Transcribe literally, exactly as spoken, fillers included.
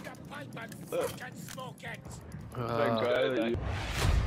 pipe and fucking smoke it. That guy that you